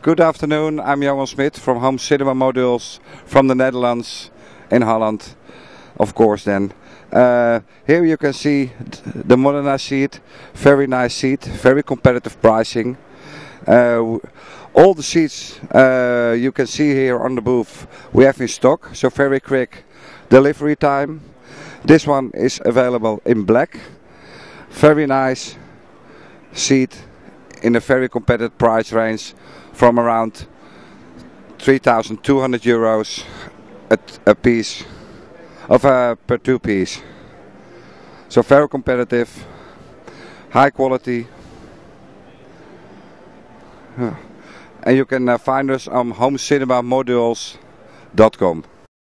Good afternoon, I'm Johan Smit from Home Cinema Modules from the Netherlands, in Holland, of course then. Here you can see the Modena seat, very nice seat, very competitive pricing. All the seats you can see here on the booth we have in stock, so very quick delivery time. This one is available in black, very nice seat in a very competitive price range from around 3,200 euros a piece of per two piece. So very competitive, high quality, and you can find us on homecinemamodules.com.